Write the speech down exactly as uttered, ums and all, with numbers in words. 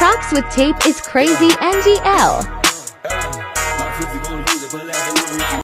Crocs with tape is crazy N G L.